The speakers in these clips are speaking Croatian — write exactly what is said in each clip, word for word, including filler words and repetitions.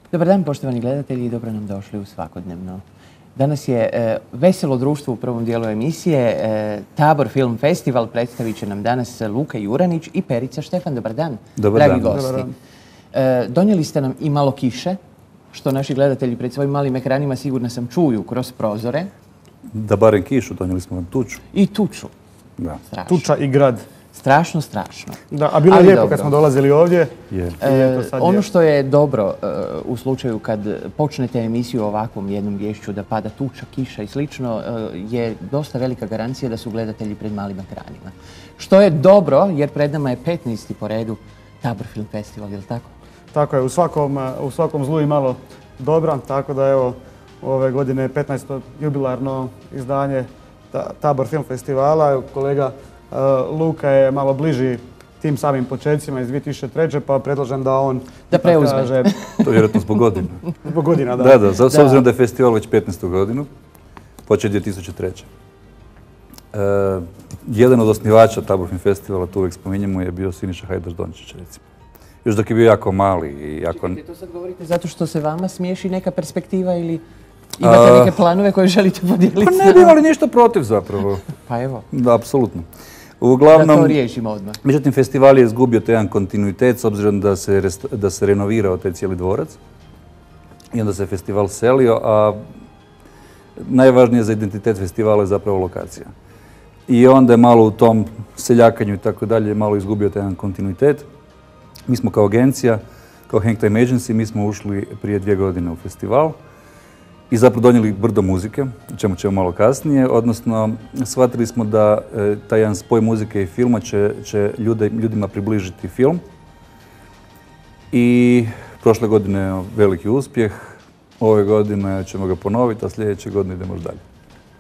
Dobar dan, poštovani gledatelji, i dobro nam došli u Svakodnevno. Danas je e, veselo društvo u prvom dijelu emisije. E, Tabor Film Festival predstavit će nam danas Luka Juranić i Perica Štefan. Dobar dan, Dobar dragi dan. gosti. Dobar dan. E, donijeli ste nam i malo kiše, što naši gledatelji pred svojim malim ekranima sigurno sam čuju kroz prozore. Da barem kišu, donijeli smo vam tuču. I tuču. Da. Strašno. Tuča i grad. Strašno, strašno. Da, a bilo je Ali lijepo dobro. kad smo dolazili ovdje. Je. E, sad ono je. što je dobro e, u slučaju kad počnete emisiju o ovakvom jednom vješću da pada tuča, kiša i slično, e, je dosta velika garancija da su gledatelji pred malim ekranima. Što je dobro jer pred nama je petnaesti po redu Tabor Film Festival, je li tako? Tako je, u svakom, u svakom zlu i malo dobra, tako da evo ove godine je petnaesto jubilarno izdanje ta, Tabor Film Festivala. Kolega uh, Luka je malo bliži tim samim početcima iz dvije tisuće treće pa predlažem da on Da preuzme. kaže, To je vjerojatno zbog godina. zbog godina. Da, Da, da, za- s obzirom da je festival već petnaestu godinu, počeo dvije tisuće treće. E, jedan od osnivača Tabor Film Festivala, tu uvijek spominjemo, je bio Siniša Hajdaš Dončić, recimo. Još dok je bio jako mali i jako... Čekajte, to sad govorite zato što se vama smiješi neka perspektiva ili imate A- neke planove koje želite podijeliti? Pa ne bi imali ništa protiv zapravo. Pa evo, Da, apsolutno. da Uglavnom, to riješimo odmah. međutim, festival je izgubio taj jedan kontinuitet s obzirom da se, rest- da se renovirao taj cijeli dvorac. I onda se festival selio, a najvažnije za identitet festivala je zapravo lokacija. I onda je malo u tom seljakanju i tako dalje malo izgubio taj jedan kontinuitet. Mi smo kao agencija, kao Hang Time Agency, mi smo ušli prije dvije godine u festival i zapravo donijeli brdo muzike, o čemu ćemo malo kasnije, odnosno shvatili smo da e, taj jedan spoj muzike i filma će, će ljude, ljudima približiti film. I prošle godine je veliki uspjeh, ove godine ćemo ga ponoviti, a sljedeće godine idemo još dalje.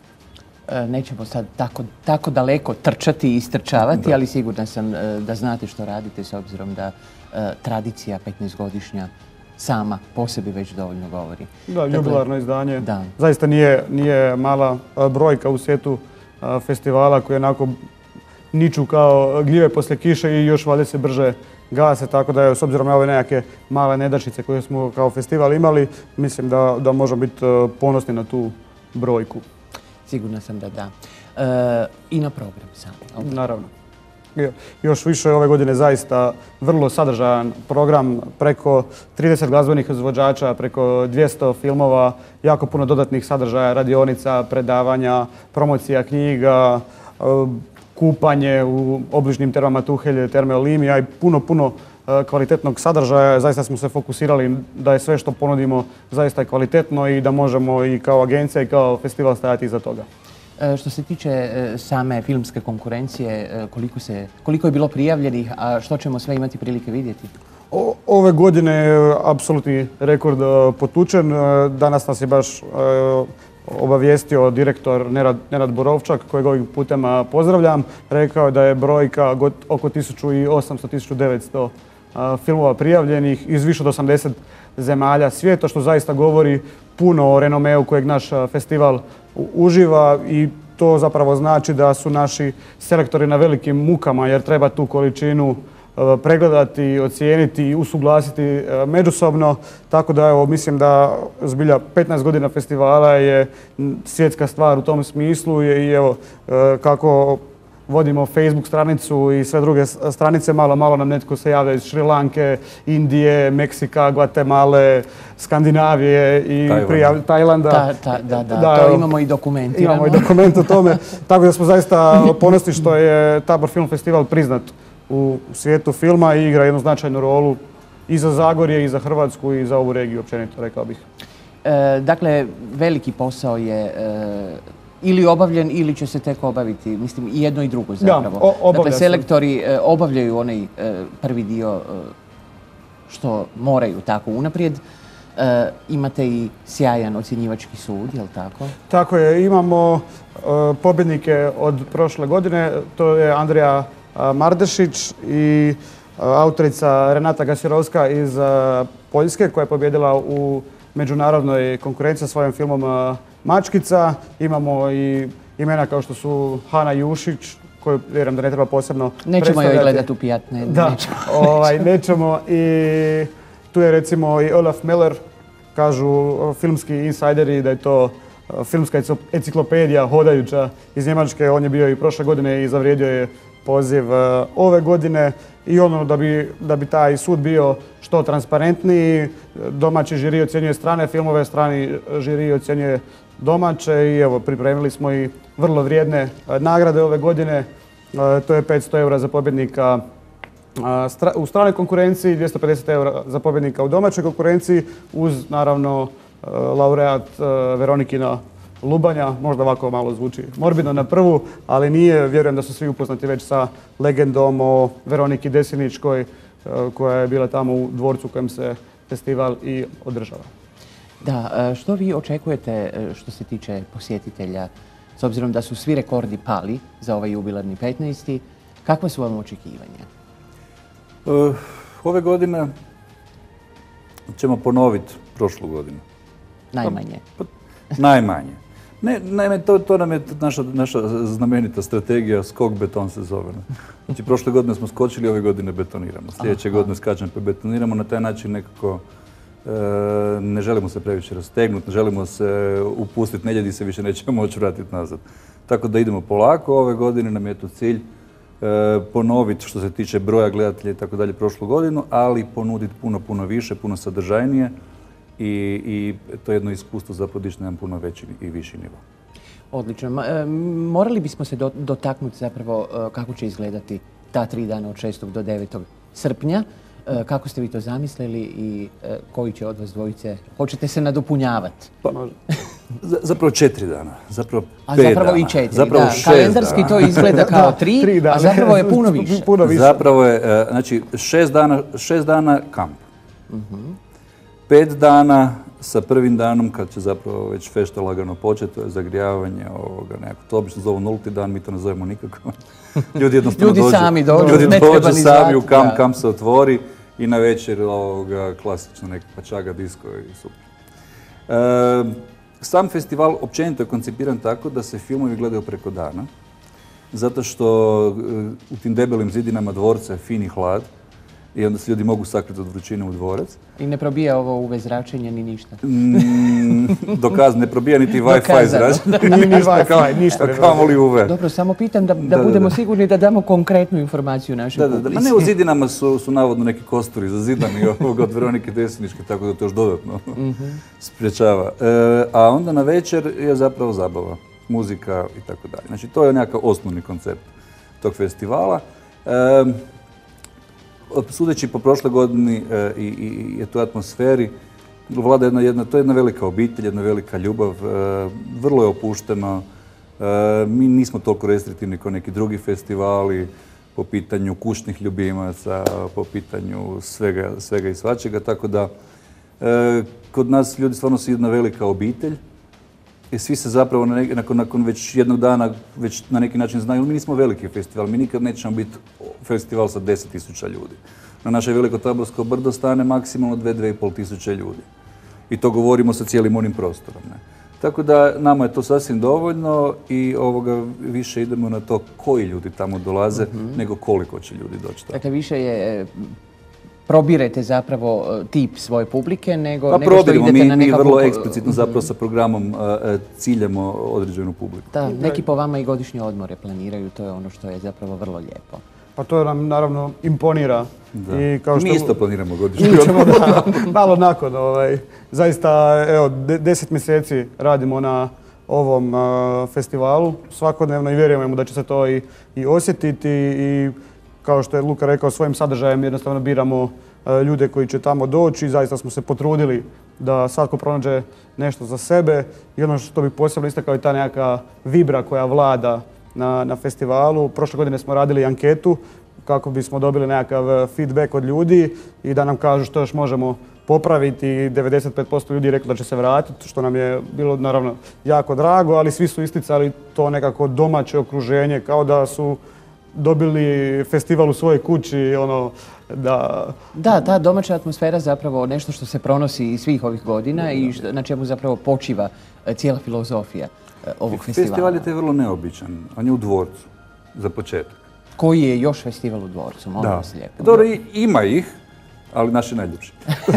E, Nećemo sad tako, tako daleko trčati i istrčavati, Da. ali sigurna sam e, da znate što radite s obzirom da e, tradicija petnaestogodišnja sama po sebi već dovoljno govori. Da, Dakle, jubilarno izdanje. Da. Zaista nije, nije mala a, brojka u svijetu a, festivala koji onako niču kao gljive poslije kiše i još valjda se brže gase, tako da je, s obzirom na ove nekakve male nedačice koje smo kao festival imali, mislim da, da možemo biti a, ponosni na tu brojku. Sigurna sam da da. E, I na program sam. Naravno. Jo- Još više ove godine zaista vrlo sadržajan program, preko trideset glazbenih izvođača, preko dvjesto filmova, jako puno dodatnih sadržaja, radionica, predavanja, promocija knjiga, e, kupanje u obližnjim termama Tuhelje, terme Olimija i puno, puno e, kvalitetnog sadržaja. Zaista smo se fokusirali da je sve što ponudimo zaista kvalitetno i da možemo i kao agencija i kao festival stajati iza toga. E, Što se tiče e, same filmske konkurencije, e, koliko, se, koliko je bilo prijavljenih, a što ćemo sve imati prilike vidjeti? O- Ove godine je apsolutni rekord e, potučen. E, Danas nas je baš e, obavijestio direktor Nerad, Nenad Borovčak, kojeg ovim putem a, pozdravljam. Rekao je da je brojka got, oko tisuću osamsto do tisuću devetsto a, filmova prijavljenih iz više od osamdeset zemalja svijeta, što zaista govori puno o renomeu kojeg naš a, festival u- uživa i to zapravo znači da su naši selektori na velikim mukama jer treba tu količinu e, pregledati, ocijeniti i usuglasiti e, međusobno. Tako da evo, mislim da zbilja petnaest godina festivala je m, svjetska stvar u tom smislu i i evo e, kako vodimo Facebook stranicu i sve druge s- stranice, malo, malo nam netko se javlja iz Šrilanke, Indije, Meksika, Gvatemale, Skandinavije i Tajlanda. prijav- Tajlanda. Ta, ta, da, da, Da, to evo, imamo i dokumentirano. Imamo i dokument o tome, tako da smo zaista ponosni što je Tabor Film Festival priznat u svijetu filma i igra jednu značajnu rolu i za Zagorje, i za Hrvatsku, i za ovu regiju općenito, rekao bih. E, dakle, veliki posao je e, ili obavljen ili će se tek obaviti. Mislim, i jedno i drugo zapravo. o- obavlja dakle, se. selektori e, obavljaju onaj e, prvi dio e, što moraju tako unaprijed. E, imate i sjajan ocjenjivački sud, je li tako? Tako je, imamo e, pobjednike od prošle godine, to je Andrija a, Mardešić i a, autorica Renata Gasirovska iz a, Poljske koja je pobjedila u međunarodnoj konkurenciji sa svojim filmom a, Mačkica. Imamo i imena kao što su Hana Jušić, koju vjerujem da ne treba posebno Nećemo joj predstavljati. gledati u pijat, ne, Da, nećemo. ovaj, nećemo. I tu je recimo i Olaf Meller kažu filmski insajderi da je to filmska enciklopedija hodajuća iz Njemačke. On je bio i prošle godine i zavrijedio je poziv ove godine. I ono da bi, da bi taj sud bio što transparentniji, domaći žiri ocjenjuje strane filmove, strani žiri ocjenjuje domaće i evo pripremili smo i vrlo vrijedne nagrade ove godine. To je petsto eura za pobjednika u stranoj konkurenciji, dvjesto pedeset eura za pobjednika u domaćoj konkurenciji uz naravno laureat Veronikina Lubanja. Možda ovako malo zvuči morbidno na prvu, ali nije. Vjerujem da su svi upoznati već sa legendom o Veroniki Desiničkoj koja je bila tamo u dvorcu u kojem se festival i održava. Da, što vi očekujete što se tiče posjetitelja, s obzirom da su svi rekordi pali za ovaj jubilarni petnaesti. Kakva su vam očekivanja? Uh, ove godine ćemo ponoviti prošlu godinu. Najmanje. Pa, pa, najmanje. Ne, naime, to, to nam je naša, naša znamenita strategija, skok beton se zove. Znači, prošle godine smo skočili, ove godine betoniramo. Sljedeće godine skačemo pa betoniramo. Na taj način nekako e, ne želimo se previše rastegnuti, ne želimo se upustiti, nedjedi se više nećemo moći vratiti nazad. Tako da idemo polako. Ove godine nam je to cilj e, ponoviti što se tiče broja gledatelja i tako dalje prošlu godinu, ali ponuditi puno, puno više, puno sadržajnije. I, i to je jedno iskustvo za podići na jedan puno veći i viši nivo. Odlično. E, morali bismo se do, dotaknuti zapravo e, kako će izgledati ta tri dana od šestog do devetog srpnja. E, kako ste vi to zamislili i e, koji će od vas dvojice, hoćete se nadopunjavati? Pa, zapravo četiri dana, zapravo pet a zapravo dana. i četiri, zapravo da. Šest Kalendarski dana. to izgleda kao tri, tri a zapravo je puno više. puno više. Zapravo je, znači, šest dana, šest dana kamp. Uh-huh. Pet dana sa prvim danom kad će zapravo već fešta lagano početi, to je zagrijavanje ovoga nekako. To obično zovu nulti dan, mi to ne zovemo nikako. Ljudi jednostavno ljudi dođu. Sami dođu, ljudi ne dođu treba ni sami zvati, u kamp, da. kamp se otvori i na večer ovoga klasično neka pačaga, disko i super. E, sam festival općenito je koncipiran tako da se filmovi gledaju preko dana, zato što u tim debelim zidinama dvorca je fin i hlad, i onda se ljudi mogu sakriti od vrućine u dvorac. I ne probija ovo U V zračenje ni ništa? Mm, dokaz, ne probija niti Wi-Fi zračenje. Ni, ni Wi-Fi, ništa. A kamoli U V. Dobro, samo pitam da, da, Da, da, budemo da. sigurni da damo konkretnu informaciju našoj Da, da, da. publici. Ma ne, u zidinama su, su navodno neki kosturi zazidani ovoga od Veronike Desiničke, tako da to još dodatno sprječava. E, a onda na večer je zapravo zabava, muzika i tako dalje. Znači, to je nekakav osnovni koncept tog festivala. E, Sudeći po prošle godini e, i, i, i toj atmosferi, vlada jedna, jedna, to je jedna velika obitelj, jedna velika ljubav, e, vrlo je opušteno. E, mi nismo toliko restriktivni kao neki drugi festivali po pitanju kućnih ljubimaca, po pitanju svega, svega i svačega, tako da e, kod nas ljudi stvarno su jedna velika obitelj. I svi se zapravo na neki, nakon, nakon već jednog dana već na neki način znaju. Mi nismo veliki festival, mi nikad nećemo biti festival sa deset tisuća ljudi. Na naše Veliko Taborsko brdo stane maksimalno dve do dvije i pol tisuće ljudi. I to govorimo sa cijelim onim prostorom. Ne? Tako da nama je to sasvim dovoljno i ovoga više idemo na to koji ljudi tamo dolaze, uh-huh. nego koliko će ljudi doći tamo. Dakle, više je... probirete zapravo tip svoje publike, nego, pa, nego što idete mi, na nekakvu... Mi vrlo eksplicitno zapravo sa programom uh, ciljamo određenu publiku. Da, neki po vama i godišnje odmore planiraju, to je ono što je zapravo vrlo lijepo. Pa to nam naravno imponira. Da. I kao što... Mi isto planiramo godišnje odmore. Da, malo nakon. Ovaj. Zaista, evo, de, deset mjeseci radimo na ovom uh, festivalu svakodnevno i vjerujemo da će se to i, i osjetiti i kao što je Luka rekao, svojim sadržajem jednostavno biramo ljude koji će tamo doći i zaista smo se potrudili da svatko pronađe nešto za sebe i ono što bih posebno istakao je ta nekakva vibra koja vlada na, na festivalu. Prošle godine smo radili anketu kako bismo dobili nekakav feedback od ljudi i da nam kažu što još možemo popraviti. devedeset pet posto ljudi je reklo da će se vratiti, što nam je bilo naravno jako drago, ali svi su isticali to nekako domaće okruženje, kao da su dobili festival u svojoj kući, ono, da... Da, ta domaća atmosfera zapravo nešto što se pronosi svih ovih godina i na čemu zapravo počiva cijela filozofija ovog festivala. Festival je taj vrlo neobičan, on je u dvorcu, za početak. Koji je još festival u dvorcu, molim vas lijepo. Dobro, ima ih, ali naš je najljepši.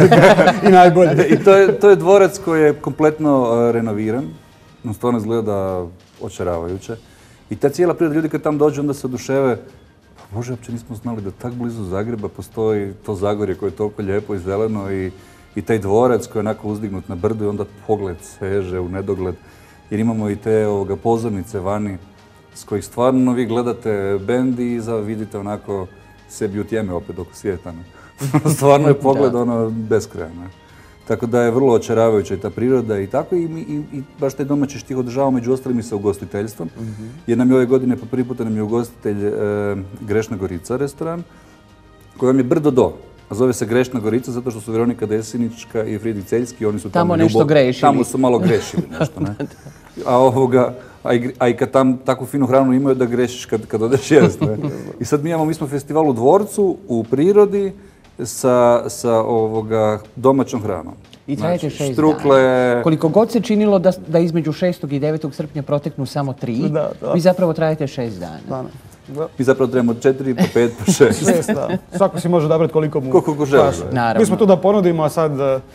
I najbolje. I to je, to je dvorac koji je kompletno uh, renoviran. On stvarno izgleda očaravajuće. I ta cijela priroda, ljudi kad tam dođu onda se oduševe. Pa Bože, uopće nismo znali da tak blizu Zagreba postoji to Zagorje koje je toliko lijepo i zeleno i, i taj dvorac koji je onako uzdignut na brdu i onda pogled seže u nedogled. Jer imamo i te ovoga, pozornice vani s kojih stvarno vi gledate bend i iza vidite onako sebi u tjeme opet oko svijeta. Stvarno je pogled ono beskrajan. Tako da je vrlo očaravajuća i ta priroda i tako i, i, i baš taj domaći štih održava među ostalim i sa ugostiteljstvom. Mm-hmm. Jer nam je ove godine po prvi puta nam je ugostitelj e, Grešna Gorica restoran koji vam je brdo do. A zove se Grešna Gorica zato što su Veronika Desinička i Fridi Celjski, oni su tamo, tamo nešto ljubav, grešili. Tamo su malo grešili nešto, ne? A, ovoga, a, i, a i kad tam takvu finu hranu imaju da grešiš kad, kad odeš jest, ne? I sad mi imamo, mi smo festival u dvorcu, u prirodi, sa, sa ovoga domaćom hranom. I trajete znači, šest štrukle... dana. Koliko god se činilo da, da između šestog i devetog srpnja proteknu samo tri, da, da. vi zapravo trajete šest dana. dana. Da. Mi zapravo trebamo četiri, po pet, po šest. Šest, da. Svako si može odabrati koliko mu Koliko ko želi. Naravno. Mi smo tu da ponudimo, a sad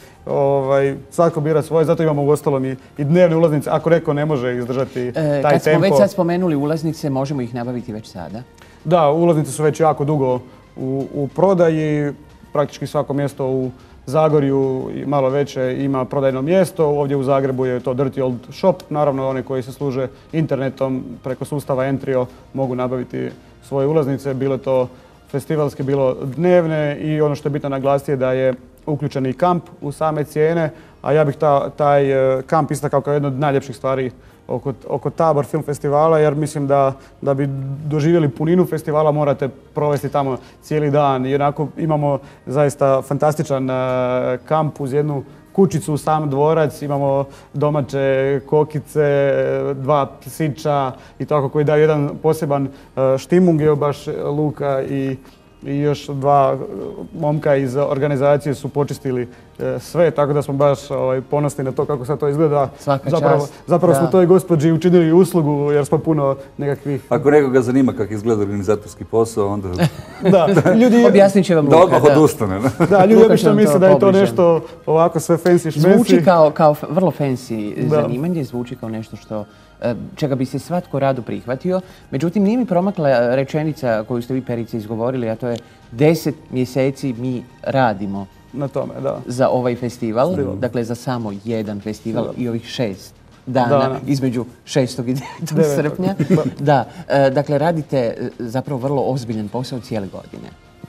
ovaj, svako bira svoje, zato imamo uostalom i, i dnevne ulaznice, ako neko ne može izdržati e, taj kad tempo. smo već sad spomenuli ulaznice, možemo ih nabaviti već sada? Da, ulaznice su već jako dugo u, u prodaji, praktički svako mjesto u Zagorju i malo veće ima prodajno mjesto. Ovdje u Zagrebu je to Dirty Old Shop. Naravno, oni koji se služe internetom preko sustava Entrio mogu nabaviti svoje ulaznice. Bilo to festivalske, bilo dnevne i ono što je bitno naglasiti je da je uključen i kamp u same cijene, a ja bih ta, taj kamp istakao kao jednu od najljepših stvari oko, oko Tabor Film Festivala, jer mislim da, da bi doživjeli puninu festivala morate provesti tamo cijeli dan. I onako imamo zaista fantastičan uh, kamp uz jednu kućicu u sam dvorac, imamo domaće kokice, dva psića i tako koji daju jedan poseban uh, štimung, evo baš Luka i i još dva momka iz organizacije su počistili e, sve, tako da smo baš ovaj, ponosni na to kako sad to izgleda. Svaka zapravo, čast. Zapravo da. smo toj gospođi učinili uslugu jer smo puno nekakvih... Ako nekoga zanima kako izgleda organizatorski posao, onda... da, ljudi... Objasnit će vam da Luka. odmah odustane. Da, ljudi obično misle da je to nešto ovako sve fancy šmenci. Zvuči kao, kao vrlo fancy zanimanje, zvuči kao nešto što čega bi se svatko rado prihvatio. Međutim, nije mi promakla rečenica koju ste vi, Perice, izgovorili, a to je deset mjeseci mi radimo na tome, da. za ovaj festival. Stival. Dakle, za samo jedan festival da. I ovih šest dana, dana. Između šestog i devetog srpnja. Da, dakle, radite zapravo vrlo ozbiljan posao cijele godine.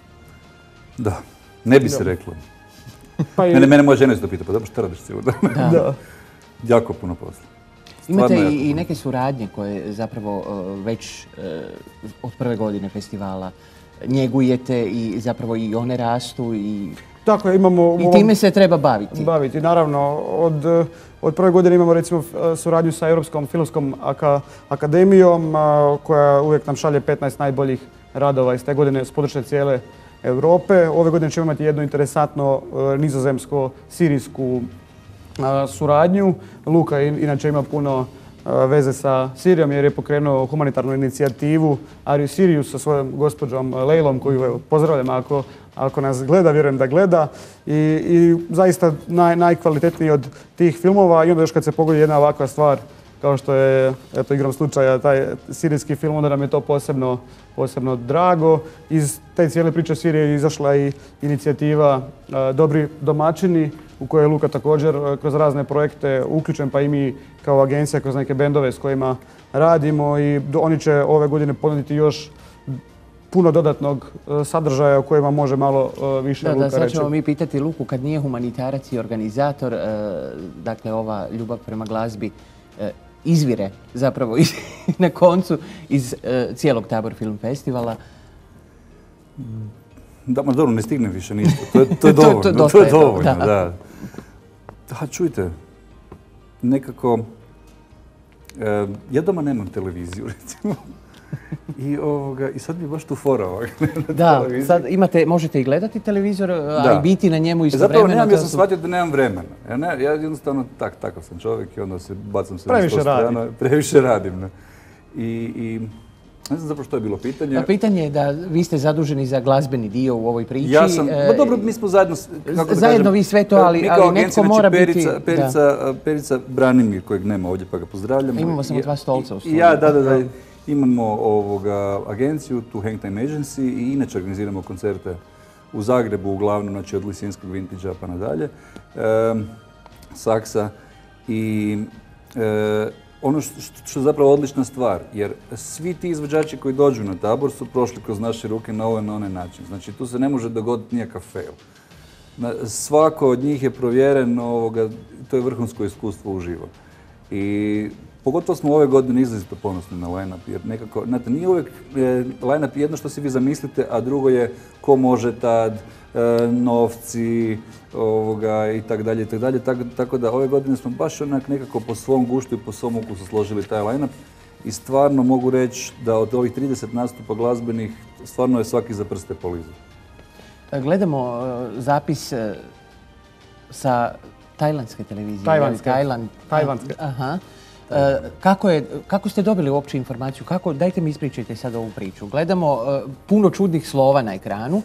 Da, ne bi se reklo. Pa i... Mene, mene moja žena isto pita, pa dobro šta radiš cijelo dan? Da. da. Jako puno posla. Imate i, i neke suradnje koje zapravo uh, već uh, od prve godine festivala njegujete i zapravo i one rastu i, tako, imamo, i time se treba baviti. Baviti, naravno. Od, od prve godine imamo recimo suradnju sa Europskom filmskom aka, akademijom uh, koja uvijek nam šalje petnaest najboljih radova iz te godine s područja cijele Europe. Ove godine ćemo imati jednu interesantno uh, nizozemsko-sirijsku suradnju. Luka inače ima puno veze sa Sirijom jer je pokrenuo humanitarnu inicijativu Are You Serious sa svojom gospođom Lejlom koju evo, pozdravljam ako, ako nas gleda, vjerujem da gleda. I, i zaista naj, najkvalitetniji od tih filmova i onda još kad se pogodi jedna ovakva stvar kao što je, eto igram slučaja, taj sirijski film, onda nam je to posebno, posebno drago. Iz te cijele priče Sirije je izašla i inicijativa a, Dobri domaćini, u kojoj je Luka također kroz razne projekte uključen, pa i mi kao agencija kroz neke bendove s kojima radimo i do, oni će ove godine ponuditi još puno dodatnog sadržaja o kojima može malo više da, Luka da, sad reći. ćemo mi pitati Luku kad nije humanitarac i organizator, e, dakle ova ljubav prema glazbi e, izvire zapravo iz, na koncu iz e, cijelog Tabor Film Festivala. Da, ma dobro, ne stigne više ništa. To je, to je dovoljno. to, to, to je dovoljno, da. Da, da čujte, nekako... E, ja doma nemam televiziju, recimo. I, ovoga, I sad mi baš tu fora ovoga. Da, sad imate, možete i gledati televizor, da. A i biti na njemu istovremeno. Zapravo nemam, ja sam shvatio da nemam vremena. Ja, ne, ja jednostavno tak, takav sam čovjek i onda se bacam se previše na sto strana. Previše radim. Ne. I, i Ne znam zapravo što je bilo pitanje. Pitanje je da vi ste zaduženi za glazbeni dio u ovoj priči. Ja sam, no dobro, mi smo zajedno, kako da zajedno kažem, vi sve to, ali, mi ali kao netko agencija, mora znači, biti... Perica, Perica, Perica Branimir, kojeg nema ovdje, pa ga pozdravljamo. Imamo samo dva stolca u studiju. Ja, da, da, da. Imamo ovoga agenciju, tu Hangtime Agency, i inače organiziramo koncerte u Zagrebu, uglavnom, znači od lisinskog vintage-a pa nadalje, e, saksa. I e, ono što, što je zapravo odlična stvar, jer svi ti izvođači koji dođu na tabor su prošli kroz naše ruke na ovaj na onaj način. Znači tu se ne može dogoditi nikakav fail. Na, svako od njih je provjeren, ovoga, to je vrhunsko iskustvo uživo. I pogotovo smo ove godine izrazito ponosni na line-up, jer nekako, znate, nije uvijek e, line-up jedno što si vi zamislite, a drugo je ko može tad, e, novci, ovoga, i tak dalje, i tak dalje. Tako, tako da ove godine smo baš onak nekako po svom guštu i po svom ukusu složili taj line-up i stvarno mogu reći da od ovih trideset nastupa glazbenih stvarno je svaki za prste polizao. Gledamo uh, zapis uh, sa tajlandske televizije. Tajvanske. Tajland. Tajvanske. Aha. Uh, kako, je, kako ste dobili uopće informaciju? Kako, dajte mi ispričajte sad ovu priču. Gledamo uh, puno čudnih slova na ekranu.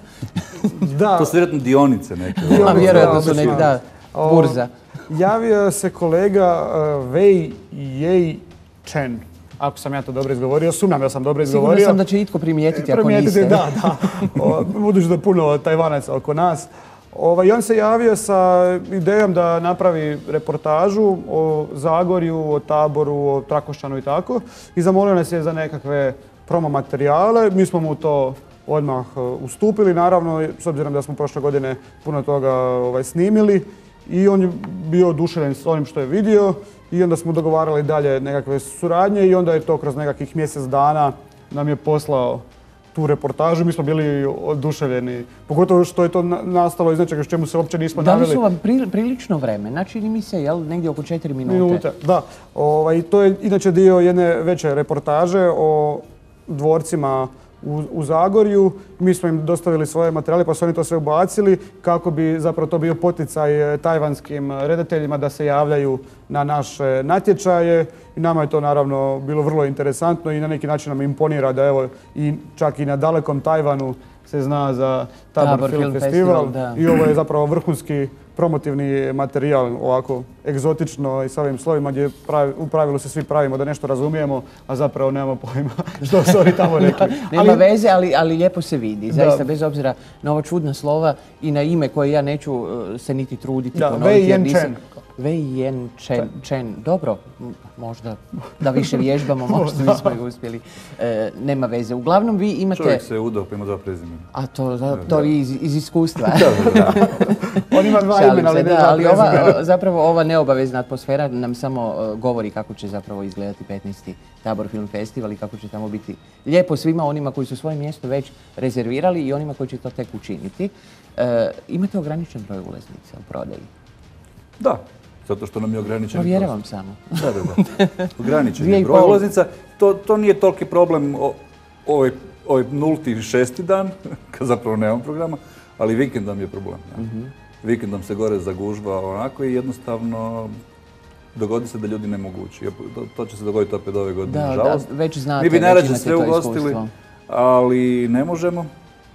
Da. To su vjerojatno dionice neke. A vjerojatno su nek, da, burza. Javio se kolega uh, Wei Yei Chen. Ako sam ja to dobro izgovorio, sumnjam da sam dobro izgovorio. Sigurno sam da će itko primijetiti ako niste. Da, da. Budući da je puno Tajvanaca oko nas. Ovaj, on se javio sa idejom da napravi reportažu o Zagorju, o Taboru, o Trakošćanu i tako. I zamolio nas je za nekakve promo materijale. Mi smo mu to odmah ustupili, naravno, s obzirom da smo prošle godine puno toga ovaj, snimili. I on je bio oduševljen s onim što je vidio i onda smo dogovarali dalje nekakve suradnje i onda je to kroz nekakvih mjesec dana nam je poslao tu reportažu. Mi smo bili oduševljeni, pogotovo što je to nastalo iz nečega s čemu se uopće nismo naveli. Dali su vam pri, prilično vremena, čini mi se, jel, negdje oko četiri minute. Minute, da. Ovaj, to je inače dio jedne veće reportaže o dvorcima U, u Zagorju. Mi smo im dostavili svoje materijale pa su oni to sve ubacili kako bi zapravo to bio poticaj tajvanskim redateljima da se javljaju na naše natječaje. I nama je to naravno bilo vrlo interesantno i na neki način nam imponira da evo i čak i na dalekom Tajvanu se zna za Tabor, Tabor Film, Film Festival, Festival i ovo je zapravo vrhunski promotivni materijal, ovako egzotično i s ovim slovima gdje pravi, u pravilu se svi pravimo da nešto razumijemo, a zapravo nemamo pojma što su oni tamo rekli. Nema ali, veze, ali, ali lijepo se vidi. Zaista, da. Bez obzira na ova čudna slova i na ime koje ja neću uh, se niti truditi da, ponoviti. Wei Yen Chen. Wei Yen Chen. Chen. Dobro, možda da više vježbamo, možda bismo ga uspjeli. E, nema veze. Uglavnom vi imate... Čovjek se je udao pa ima dva prezimena. A to, to, to vi iz, iz iskustva. Da, da. On ima dva imena, ali ne da, ali ova, zapravo ova neobavezna atmosfera nam samo uh, govori kako će zapravo izgledati petnaesti Tabor Film Festival i kako će tamo biti lijepo svima onima koji su svoje mjesto već rezervirali i onima koji će to tek učiniti. Uh, imate ograničen broj ulaznica u prodaji? Da, zato što nam je ograničen. Provjeravam samo. Da, da, da. Ograničen je broj ulaznica. To, to nije toliki problem o, ovaj, ovaj nulti šesti dan, kad zapravo nemam programa, ali vikend nam je problem. Ja. Mm-hmm. Vikendom se gore zagužva onako i jednostavno dogodi se da ljudi ne mogu ući. To, to će se dogoditi opet ove godine, da, nažalost. Da, već znate, mi bi najrađe sve ugostili, iskustvo. Ali ne možemo.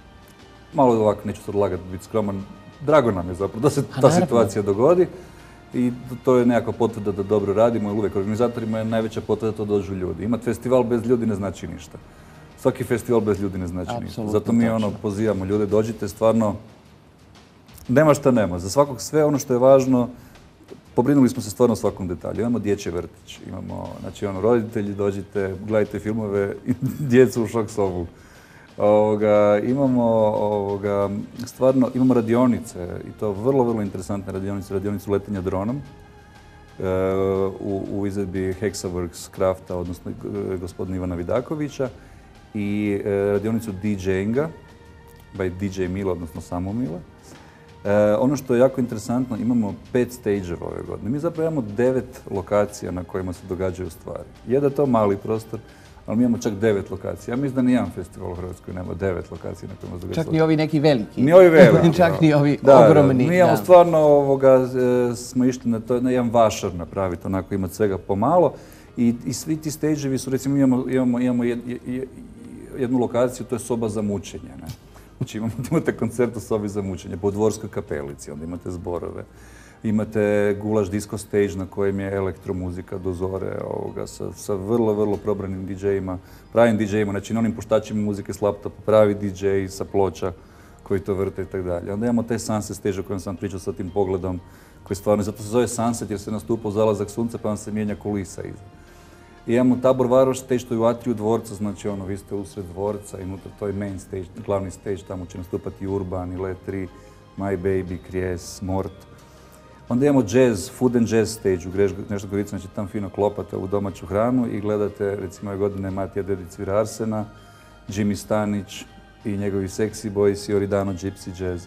Malo ovako, neću se odlagati, biti skroman. Drago nam je zapravo da se ta naravno. situacija dogodi i to je nekakva potvrda da dobro radimo, jer uvijek organizatorima je najveća potvrda da to dođu ljudi. Imati festival bez ljudi ne znači ništa. Svaki festival bez ljudi ne znači Absolutno, ništa. Zato mi ono pozivamo ljude, dođite stvarno. Nema šta nema. Za svakog sve ono što je važno, pobrinuli smo se stvarno o svakom detalju. Imamo dječji vrtić, imamo, znači ono, roditelji dođite, gledajte filmove, djecu u šok sobu. Ovoga, imamo, ovoga, stvarno, imamo radionice i to vrlo, vrlo interesantne radionice, radionicu letenja dronom e, u, u izvedbi Hexaworks Crafta, odnosno gospodina Ivana Vidakovića i e, radionicu DJinga by D J Mila, odnosno samo Mila. E, ono što je jako interesantno, imamo pet stage-eva ove godine. Mi zapravo imamo devet lokacija na kojima se događaju stvari. Je da je to mali prostor, ali mi imamo čak devet lokacija. Ja mislim da nijedan festival u Hrvatskoj nema devet lokacija na kojima se događaju stvari. Čak ni ovi neki veliki. Ni ovi veliki. Čak ni ovi da, ogromni. Da. Mi imamo da. stvarno ovoga, smo išli na, to, na jedan vašar napraviti, onako imati svega pomalo. I, i svi ti stage-evi su, recimo imamo, imamo, imamo jed, jednu lokaciju, to je soba za mučenje. Ne? Znači imate koncert u sobi za mučenje, po Dvorskoj kapelici, onda imate zborove. Imate Gulaš disco stage na kojem je elektromuzika do zore ovoga, sa, sa vrlo, vrlo probranim di džejima, pravim di džejima, znači onim puštačima muzike s laptopa, pravi di džej sa ploča koji to vrte i tako dalje. Onda imamo taj sunset stage o kojem sam pričao sa tim pogledom, koji stvarno, zato se zove sunset jer se nastupa u zalazak sunca pa vam se mijenja kulisa iza. I imamo Tabor Varoš stage, to je u atriju dvorca, znači ono, vi ste usred dvorca i unutra to je main stage, glavni stage, tamo će nastupati Urban, Ile tri, My Baby, Krijes, Mort. Onda imamo jazz, food and jazz stage u Greškoj Gorici, znači tam fino klopate u domaću hranu i gledate, recimo ove godine Matija Dedić svira Arsena, Jimmy Stanić i njegovi Sexy Boys i Oridano Gypsy Jazz.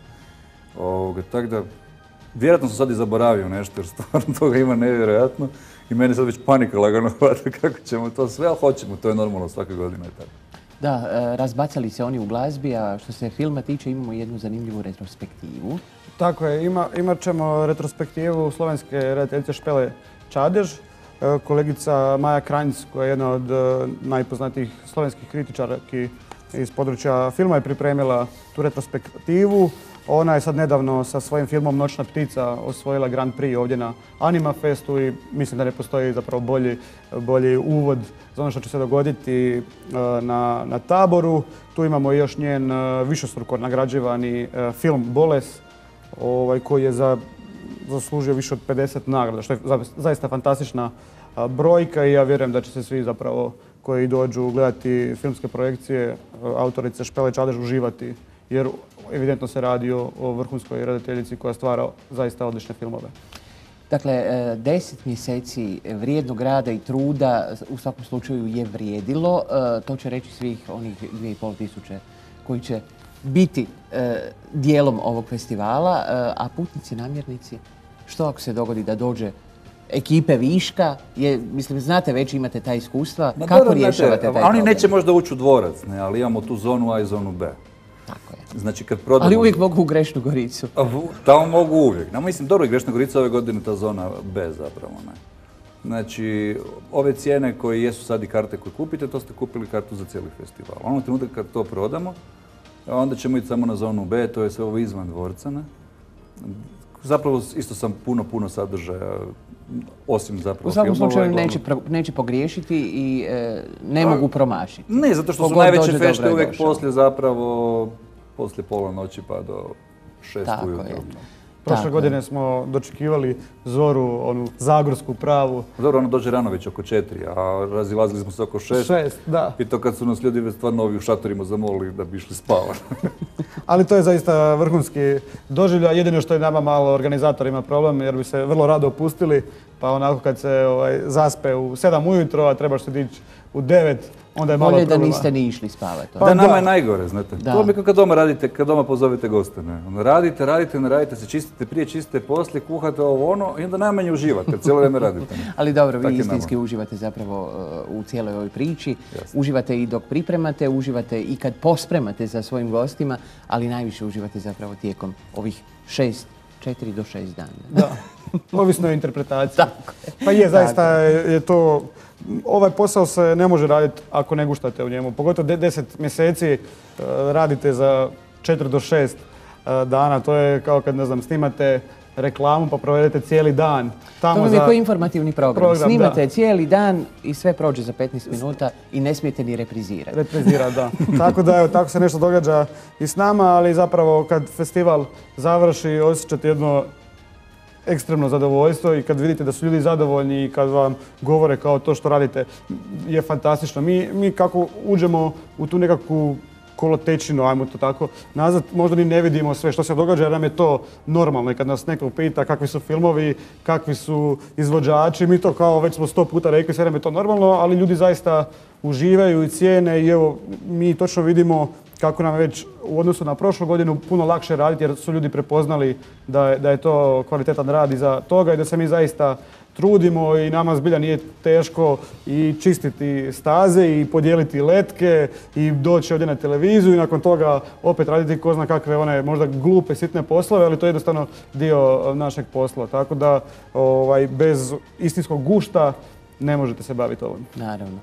Ovoga, tako da, vjerojatno sam sad i zaboravio nešto jer stvarno toga ima nevjerojatno i mene sad već panika lagano hvata kako ćemo to sve, ali hoćemo, to je normalno svake godine i tako. Da, razbacali se oni u glazbi, a što se filma tiče imamo jednu zanimljivu retrospektivu. Tako je, ima, imat ćemo retrospektivu slovenske redateljice Špele Čadež. Kolegica Maja Kranjc, koja je jedna od najpoznatijih slovenskih kritičarki iz područja filma, je pripremila tu retrospektivu. Ona je sad nedavno sa svojim filmom Noćna ptica osvojila Grand Prix ovdje na Anima Festu i mislim da ne postoji zapravo bolji, bolji uvod za ono što će se dogoditi na, na Taboru. Tu imamo još njen višestruko nagrađivani film Boles, ovaj, koji je za, zaslužio više od pedeset nagrada, što je zaista fantastična brojka i ja vjerujem da će se svi zapravo koji dođu gledati filmske projekcije autorice Špele Čadež uživati, jer evidentno se radi o, o vrhunskoj redateljici koja stvara zaista odlične filmove. Dakle, deset mjeseci vrijednog rada i truda u svakom slučaju je vrijedilo. To će reći svih onih dvije i pol tisuće koji će biti dijelom ovog festivala, a putnici, namjernici, što ako se dogodi da dođe ekipe viška, je, mislim, znate već, imate ta iskustva, Ma kako dobro, rješavate taj oni problem? neće možda ući u dvorac, ne, ali imamo tu zonu A i zonu B. Tako je. Znači, kad prodamo... Ali uvijek mogu u Grešnu Goricu. Tamo mogu uvijek. No, mislim, dobro, i Grešna Gorica ove godine ta zona B zapravo, ne. Znači, ove cijene koje jesu sad i karte koje kupite, to ste kupili kartu za cijeli festival. Ono trenutak kad to prodamo, onda ćemo ići samo na zonu B, to je sve ovo izvan dvorca, ne. Zapravo isto sam puno, puno sadržaja, osim zapravo U svakom filmova, slučaju glavno- neće, pro- neće pogriješiti i e, ne mogu promašiti. Ne, zato što su Kogod najveće dođe, dobro fešte je uvijek došao. poslije zapravo, poslije pola noći pa do šest Tako ujutro. je. Prošle Tako godine smo dočekivali zoru, onu zagorsku pravu. Dobro, ono dođe rano već oko četiri, a razilazili smo se oko šest. Šest, da. I to kad su nas ljudi već stvarno ovi u šatorima zamolili da bi išli spavati. Ali to je zaista vrhunski doživljaj. Jedino što je nama malo organizatorima problem jer bi se vrlo rado opustili. Pa onako kad se ovaj, zaspe u sedam ujutro, a trebaš se dići u devet, onda je malo Bolje da problema. niste ni išli spavati. Pa Da, nama da. je najgore, znate. Da. To mi kao kad doma radite, kad doma pozovete goste, ne. Ono, radite, radite, ne radite se, čistite prije, čistite poslije, kuhate ovo ono i onda najmanje uživate, jer cijelo vrijeme radite. Ne. Ali dobro, vi Tak je istinski nama. uživate zapravo uh, u cijeloj ovoj priči. Jasno. Uživate i dok pripremate, uživate i kad pospremate za svojim gostima, ali najviše uživate zapravo tijekom ovih šest, četiri do šest dana. Da, ovisno o interpretaciji. Tako je. Pa je, zaista je, je to, ovaj posao se ne može raditi ako ne guštate u njemu. Pogotovo de- deset mjeseci e, radite za četiri do šest e, dana. To je kao kad, ne znam, snimate reklamu pa provedete cijeli dan tamo To vam je za... kao informativni program. program, Snimate da. cijeli dan i sve prođe za petnaest minuta i ne smijete ni reprizirati. Reprizira, da. Tako da, evo, tako se nešto događa i s nama, ali zapravo kad festival završi osjećate jedno ekstremno zadovoljstvo i kad vidite da su ljudi zadovoljni i kad vam govore kao to što radite je fantastično. Mi, mi kako uđemo u tu nekakvu kolotečinu, ajmo to tako nazvat, možda ni ne vidimo sve što se događa jer nam je to normalno i kad nas neko pita kakvi su filmovi, kakvi su izvođači, mi to kao već smo sto puta rekli, sve nam je to normalno, ali ljudi zaista uživaju i cijene i evo mi točno vidimo kako nam je već u odnosu na prošlu godinu puno lakše raditi jer su ljudi prepoznali da je, da je to kvalitetan rad iza toga i da se mi zaista trudimo i nama zbilja nije teško i čistiti staze i podijeliti letke i doći ovdje na televiziju i nakon toga opet raditi ko zna kakve one možda glupe, sitne poslove, ali to je jednostavno dio našeg posla. Tako da ovaj, bez istinskog gušta ne možete se baviti ovom. Naravno.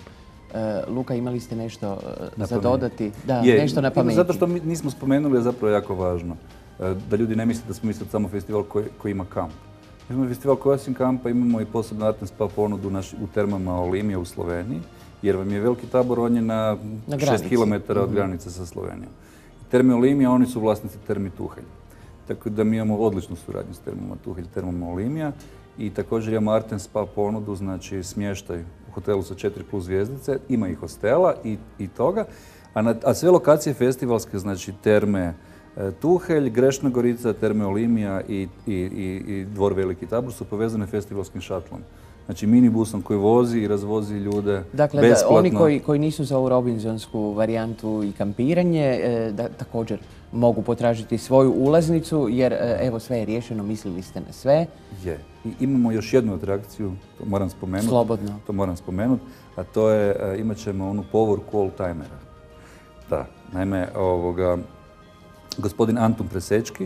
Luka, imali ste nešto Na za pameti. dodati? Da, Je, nešto na pameti. Zato što mi nismo spomenuli je zapravo jako važno. E, Da ljudi ne misle da smo isto samo festival koji, koji ima kamp. Mi imamo festival koji osim kampa imamo i posebnu art and spa ponudu naš, u termama Olimija u Sloveniji, jer vam je veliki tabor, on je na, Na šest granici. kilometara od granice sa Slovenijom. Terme Olimija, oni su vlasnici termi Tuhelj. Tako da mi imamo odličnu suradnju s termama Tuhelj, termama Olimija i također imamo art and spa ponudu, znači smještaj u hotelu sa četiri plus zvjezdice, ima i hostela i, i toga, a, na, a sve lokacije festivalske, znači terme e, Tuhelj, Grešna Gorica, terme Olimija i, i, i, i dvor Veliki Tabor su povezane festivalskim šatlom. Znači minibusom koji vozi i razvozi ljude Dakle, da, besplatno. oni koji, koji nisu za ovu robinsonsku varijantu i kampiranje, e, da, također mogu potražiti svoju ulaznicu, jer e, evo sve je riješeno, mislili ste na sve. Je. I imamo još jednu atrakciju, to moram spomenuti. Slobodno. To moram spomenuti, a to je, e, imat ćemo onu povorku old-timera. Da, naime, ovoga, gospodin Antun Presečki,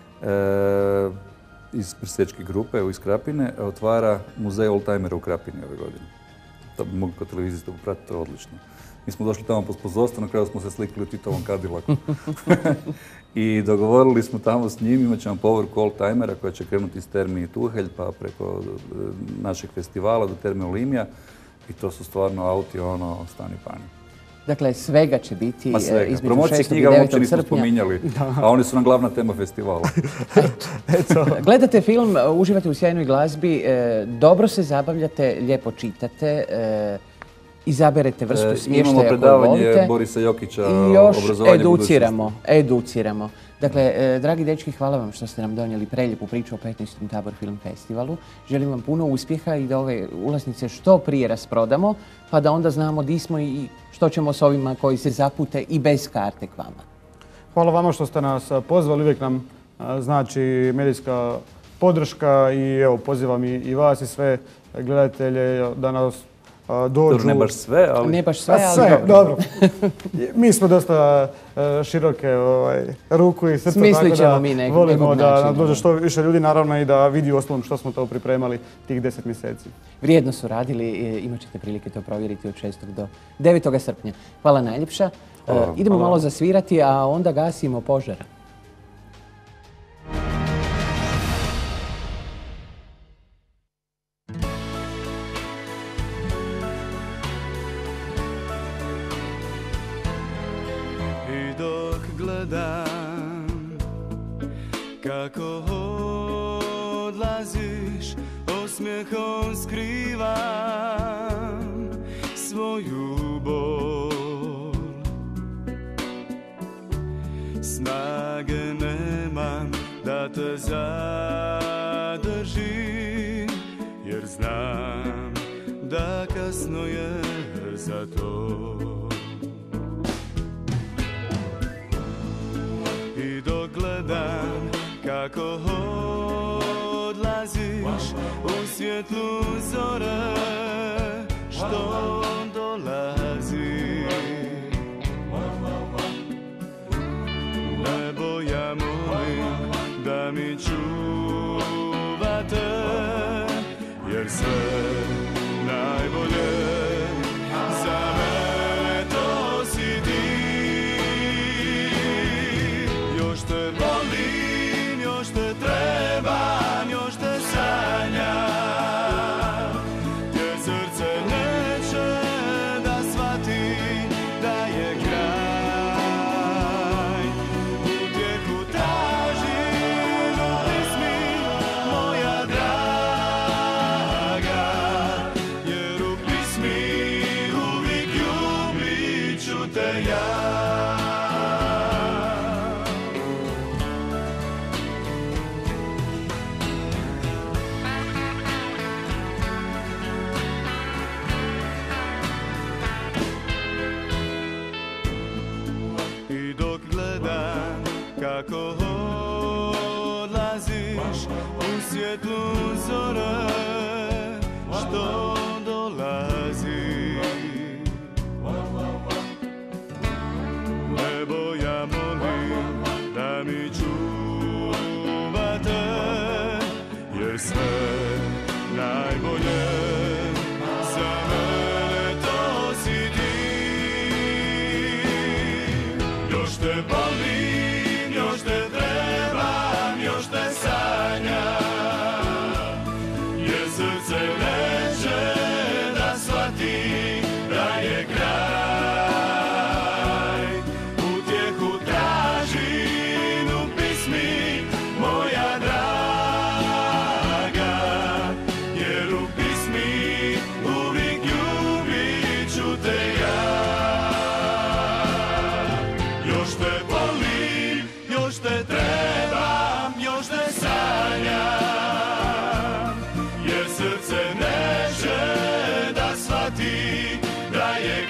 e, iz Presečke grupe, evo iz Krapine, otvara muzej oldtimera u Krapini ove godine. To bi mogli kod televizijista popratiti, to je odlično. Mi smo došli tamo po sponzorstvu, na kraju smo se slikali u Titovom Cadillacu. I dogovorili smo tamo s njim, imat ćemo povorku oldtimera koja će krenuti iz termi Tuhelj pa preko našeg festivala do terme Olimija. I to su stvarno auti, ono, stani pani. Dakle, svega će biti Ma svega. između Promocije šestog i knjiga uopće devetog nismo srpnja. spominjali, a oni su nam glavna tema festivala. Gledate film, uživate u sjajnoj glazbi, e, dobro se zabavljate, lijepo čitate, e, izaberete vrstu E, smještaja imamo koju predavanje volite. Borisa Jokića I o još obrazovanju educiramo, budućnosti. educiramo. Dakle, e, dragi dečki, hvala vam što ste nam donijeli prelijepu priču o petnaestom Tabor Film Festivalu. Želim vam puno uspjeha i da ove ulaznice što prije rasprodamo, pa da onda znamo di smo i što ćemo s ovima koji se zapute i bez karte k vama. Hvala vama što ste nas pozvali, uvijek nam a, znači medijska podrška i evo pozivam i, i vas i sve gledatelje da nas a, dođu. Dobro, ne baš sve, ali... Ne baš sve, A, ali sve, dobro. dobro. Mi smo dosta a, široke ovaj, ruku i srca, Smislit tako ćemo da mi nek- volimo nekog da načina. nam dođe što više ljudi, naravno i da vidi uostalom što smo to pripremali tih deset mjeseci. Vrijedno su radili, e, imat ćete prilike to provjeriti od šestog do devetog srpnja. Hvala najljepša. Hvala E, vam. idemo Hvala malo vam. zasvirati, a onda gasimo požara. I dok gledam kako odlaziš, osmijehom skrivam svoju bol. Snage nemam da te zadržim, jer znam da kasno je za to. I dok gledam kako odlaziš u svjetlu zore što dolazi, nebo ja molim da mi čuvate, jer sve najbolje za mene to si ti. Još te volim, još te trebam, još te sanjam, jer srce neće da shvati da je kraj. Utjehu tražim u pismi, moja draga, jer u pismi uvijek ljubit ću te ja. I dok gledam kako odlaziš u svjetlu zore što dolazi, nebo ja molim da mi čuvate, jer sve najbolje za mene to si ti. te volim, još te trebam, još te sanjam, jer srce neće da shvati da je kraj. Utjehu tražim u pismi, moja draga, jer u pismi uvijek ljubit ću te ja. Još te volim, još te trebam, još te sanjam, jer srce neće da shvati da je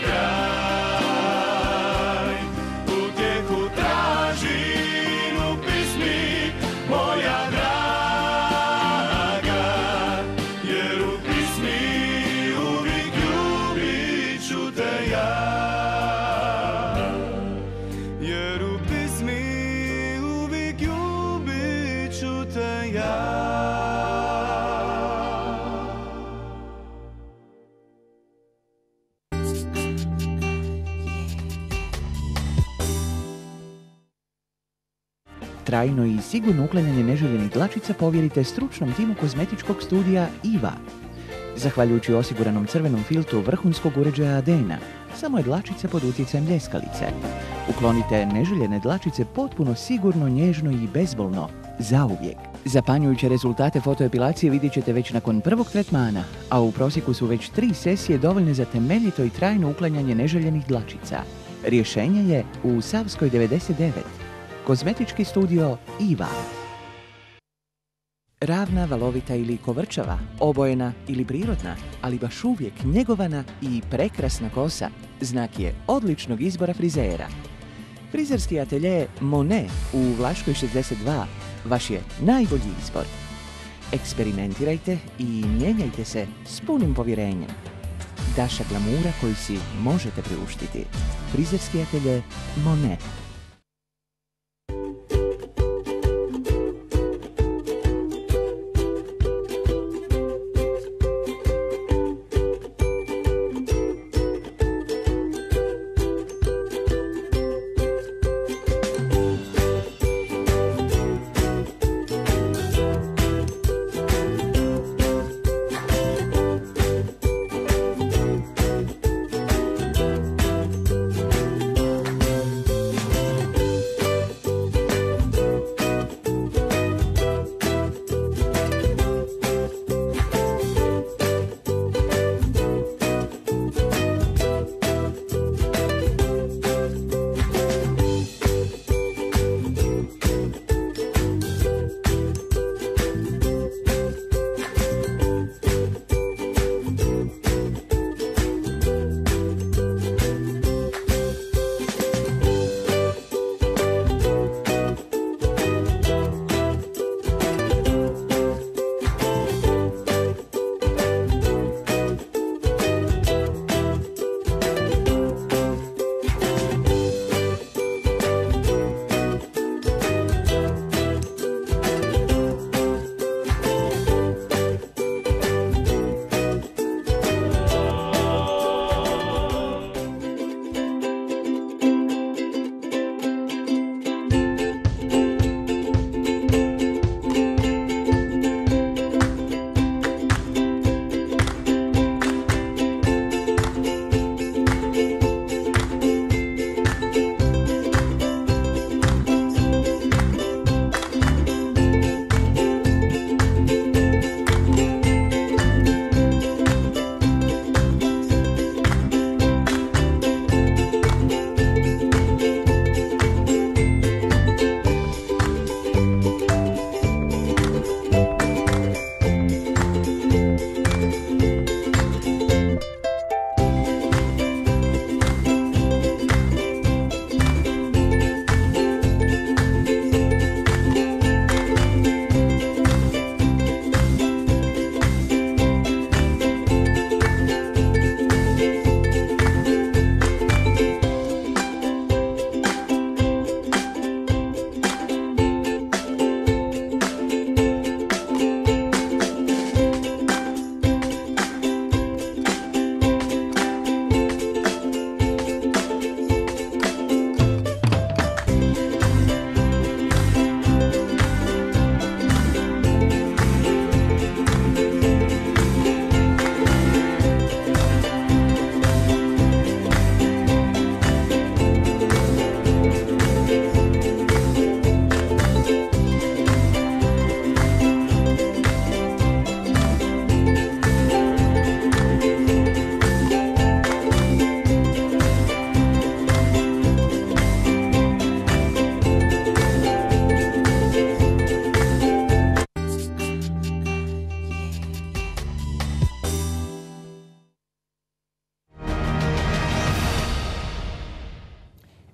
kraj. Utjehu tražim u pismi, moja draga, jer u pismi uvijek ljubit ću te ja. Jer u pismi uvijek ljubit ću te ja. Trajno i sigurno uklanjanje neželjenih dlačica povjerite stručnom timu kozmetičkog studija IVA. Zahvaljujući osiguranom crvenom filtru vrhunskog uređaja Adena, samo je dlačica pod utjecajem ljeskalice. Uklonite neželjene dlačice potpuno sigurno, nježno i bezbolno, zauvijek. Zapanjujuće rezultate fotoepilacije vidjet ćete već nakon prvog tretmana, a u prosjeku su već tri sesije dovoljne za temeljito i trajno uklanjanje neželjenih dlačica. Rješenje je u Savskoj devedeset devet. Kozmetički studio IVA. Ravna, valovita ili kovrčava, obojena ili prirodna, ali baš uvijek njegovana i prekrasna kosa znak je odličnog izbora frizera. Frizerski atelje Monet u Vlaškoj šezdeset dva vaš je najbolji izbor. Eksperimentirajte i mijenjajte se s punim povjerenjem. Dašak glamura koji si možete priuštiti. Frizerski atelje Monet.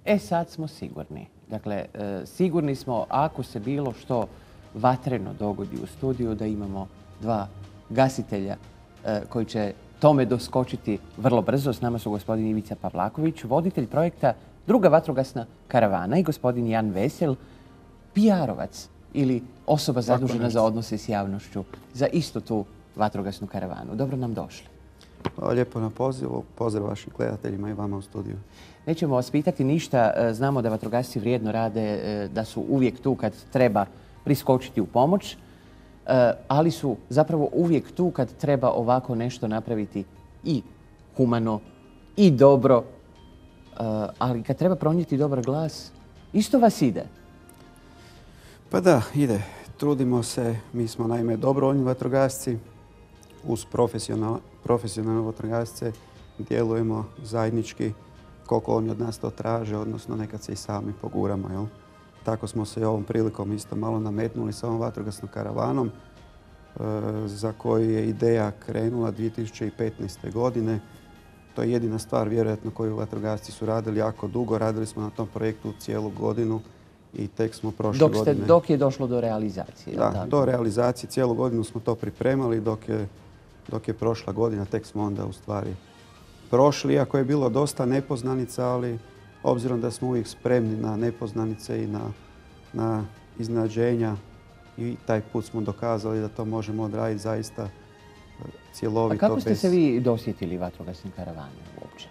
E sad smo sigurni. Dakle, e, sigurni smo ako se bilo što vatreno dogodi u studiju da imamo dva gasitelja e, koji će tome doskočiti vrlo brzo. S nama su gospodin Ivica Pavlaković, voditelj projekta Druga vatrogasna karavana i gospodin Jan Vesel, P R-ovac ili osoba zadužena za odnose s javnošću za istu tu vatrogasnu karavanu. Dobro nam došli. Hvala lijepo na pozivu. Pozdrav vašim gledateljima i vama u studiju. Nećemo vas pitati ništa. Znamo da vatrogasci vrijedno rade, da su uvijek tu kad treba priskočiti u pomoć, ali su zapravo uvijek tu kad treba ovako nešto napraviti i humano i dobro, ali kad treba pronijeti dobar glas, isto vas ide. Pa da, ide. Trudimo se. Mi smo naime dobrovoljni vatrogasci. Uz profesionalne vatrogasce djelujemo zajednički koliko oni od nas to traže, odnosno nekad se i sami poguramo. Jel? Tako smo se i ovom prilikom isto malo nametnuli sa ovom vatrogasnom karavanom za koju je ideja krenula dvije tisuće petnaeste. godine. To je jedina stvar vjerojatno koju vatrogasci su radili jako dugo. Radili smo na tom projektu cijelu godinu i tek smo prošle dok ste, godine... Dok je došlo do realizacije. Da, tako? do realizacije. Cijelu godinu smo to pripremali dok je, dok je prošla godina. Tek smo onda u stvari prošli, iako je bilo dosta nepoznanica, ali obzirom da smo uvijek spremni na nepoznanice i na, na iznenađenja i taj put smo dokazali da to možemo odraditi zaista cjelovito. A kako ste bez... se vi dosjetili vatrogasnim karavanima uopće?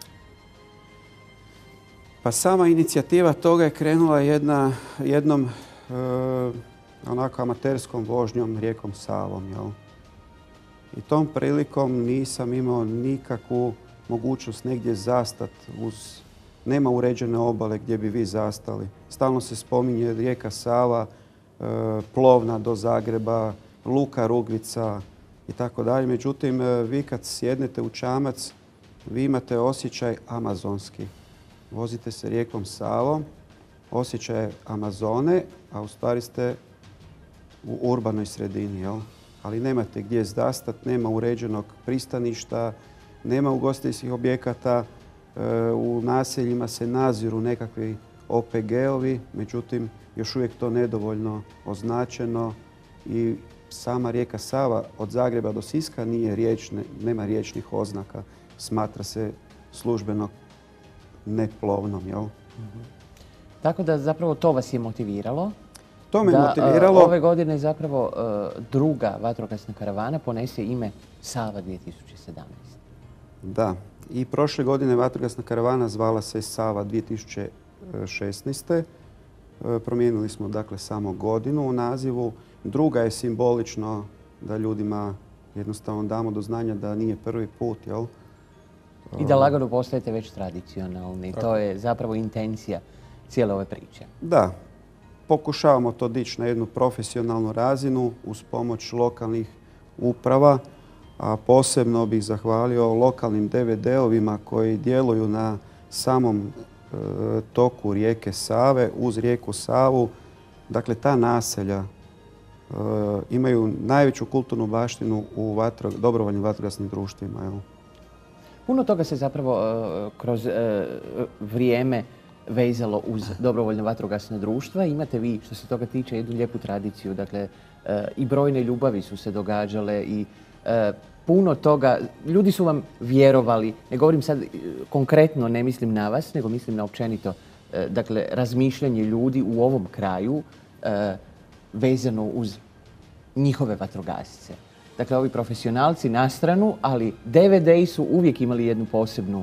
Pa sama inicijativa toga je krenula jedna, jednom e, onako amaterskom vožnjom rijekom Savom. Jel? I tom prilikom nisam imao nikakvu mogućnost negdje zastat uz... Nema uređene obale gdje bi vi zastali. Stalno se spominje rijeka Sava, e, plovna do Zagreba, luka Rugvica i tako dalje. Međutim, vi kad sjednete u čamac, vi imate osjećaj amazonski. Vozite se rijekom Savom, osjećaj Amazone, a u stvari ste u urbanoj sredini. Jel? Ali nemate gdje zastat, nema uređenog pristaništa, nema ugostiteljskih objekata. U naseljima se naziru nekakvi O P G-ovi, međutim još uvijek to nedovoljno označeno i sama rijeka Sava od Zagreba do Siska nije riječne, nema riječnih oznaka. Smatra se službeno neplovnom. Jel? Mm-hmm. Tako da zapravo to vas je motiviralo? To me da, motiviralo. Ove godine zapravo uh, druga vatrogasna karavana ponese ime Sava dvije tisuće sedamnaeste. Da. I prošle godine vatrogasna karavana zvala se Sava dvije tisuće šesnaeste. Promijenili smo dakle samo godinu u nazivu. Druga je simbolično da ljudima jednostavno damo do znanja da nije prvi put. Jel? I da lagano postajete već tradicionalni. Tako. To je zapravo intencija cijele ove priče. Da. Pokušavamo to dići na jednu profesionalnu razinu uz pomoć lokalnih uprava. A posebno bih zahvalio lokalnim D V D-ovima koji djeluju na samom e, toku rijeke Save, uz rijeku Savu. Dakle, ta naselja e, imaju najveću kulturnu baštinu u vatro, dobrovoljnim vatrogasnim društvima. Jel? Puno toga se zapravo e, kroz e, vrijeme vezalo uz dobrovoljne vatrogasne društva. Imate vi, što se toga tiče, jednu lijepu tradiciju. Dakle, e, i brojne ljubavi su se događale i E, puno toga, ljudi su vam vjerovali, ne govorim sad konkretno, ne mislim na vas, nego mislim na općenito, e, dakle, razmišljanje ljudi u ovom kraju e, vezano uz njihove vatrogasce. Dakle, ovi profesionalci na stranu, ali D V D-i su uvijek imali jednu posebnu,